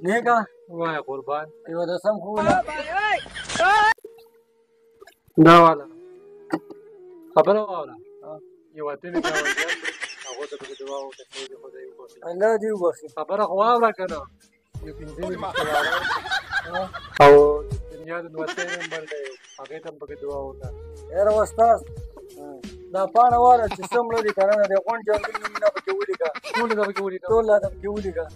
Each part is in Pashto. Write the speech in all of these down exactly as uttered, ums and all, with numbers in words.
نیکه وایه قربان یوه دسم خو وله دا واله خبره واوره یو اتنې ګاونډیان دي هغو ته پکې دعا وکړه خدای دې خدای وبخښي الله دې وبخښي خبره خو واوره که نه یو پنځه ویشت واره او د دنیا د نوستۍ نمبر دی هغې ته هم پکې دعا وکړه یاره استاد دا پاڼه واله چې څه مړه دي که نه د غونډ جنګل نومونه پکې ولیکه ټول دا پکې ولیکه ټول دا پکې ولیکه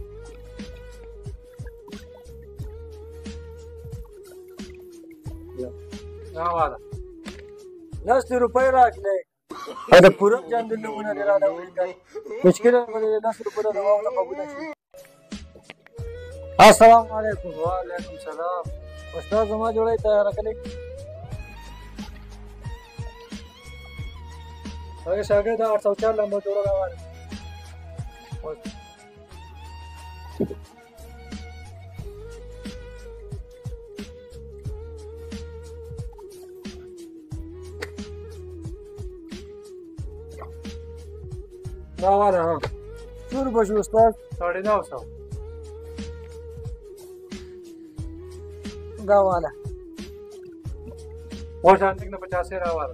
دا واله لس روپۍ راکړئ او د پوره جنګل نومونه دې راته ولیکئ مشکله به د لس روپۍ د دوا ونه قبوله شي السلام علیکم وعلیکم سلام استاد زما جوړی تیاره کړئ هغې شاګرد آठ سو چار لمبه جوړه راواله دا واله ها څو روپۍ شو استاد साढ़े नौ सौ دا واله और शांति ने पचास से रहा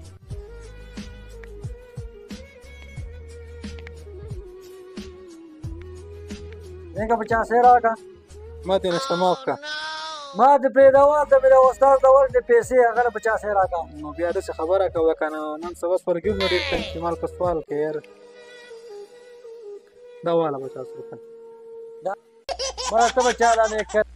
نیکه پچاسې راکړه ما دې نشته معاف کړه ما دې پرېږده ورته مې د استاد ته ورکړې پیسې هغه له پچاسې راکړه نو بیا داسې خبره کوه که نه نن سبا سپرګیز نو ډېر استعمال په سوال کې یار دا واله پچاس روپۍ مړه ته به چاله نیک